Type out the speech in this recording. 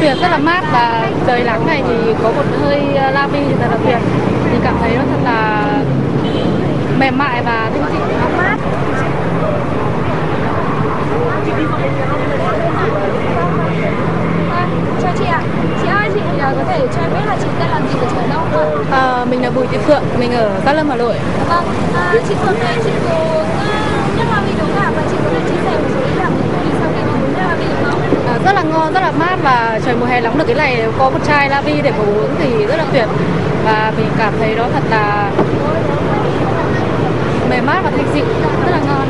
tuyệt, rất là mát và trời nắng này thì có một hơi la vi thật là tuyệt. Thì cảm thấy nó thật là mềm mại và thanh dịu, mát. Chào chị ạ. Chị ơi, chị có thể cho em biết là chị tên là gì và chị ở đâu không ạ? Mình là Bùi Thị Phượng, mình ở Cát Lâm, Hà Nội. Vâng, chị Phượng này, chị có nhất là vì đúng cả và chị có thể chia sẻ một số cảm nhận vì sau khi mà uống nhất là vì đúng không? Rất là ngon, rất là mát và trời mùa hè nóng được cái này có một chai la vi để mà uống thì rất là tuyệt. Và mình cảm thấy nó thật là mềm mát và thanh dịu, rất là ngon.